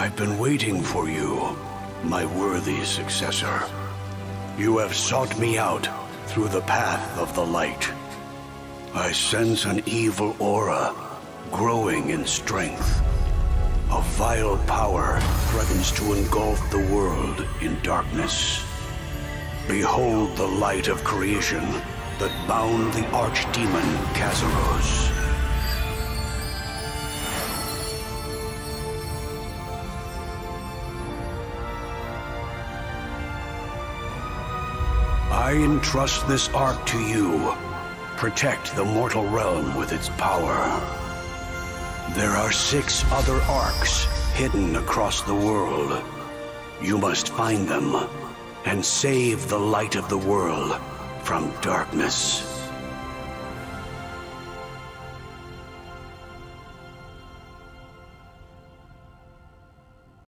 I've been waiting for you, my worthy successor. You have sought me out through the path of the light. I sense an evil aura growing in strength. A vile power threatens to engulf the world in darkness. Behold the light of creation that bound the archdemon Kazaros. I entrust this Ark to you. Protect the mortal realm with its power. There are 6 other Arks hidden across the world. You must find them and save the light of the world from darkness.